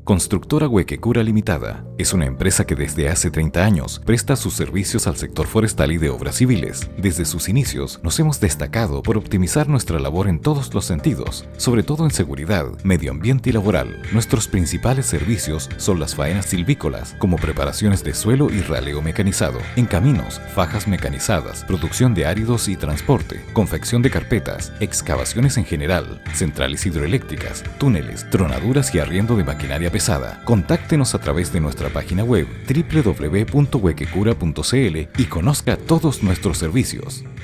Constructora Huequecura Limitada es una empresa que desde hace 30 años presta sus servicios al sector forestal y de obras civiles. Desde sus inicios nos hemos destacado por optimizar nuestra labor en todos los sentidos, sobre todo en seguridad, medio ambiente y laboral. Nuestros principales servicios son las faenas silvícolas, como preparaciones de suelo y raleo mecanizado, en caminos, fajas mecanizadas, producción de áridos y transporte, confección de carpetas, excavaciones en general, centrales hidroeléctricas, túneles, tronaduras y arriendo de maquinaria pesada. Contáctenos a través de nuestra página web www.huequecura.cl y conozca todos nuestros servicios.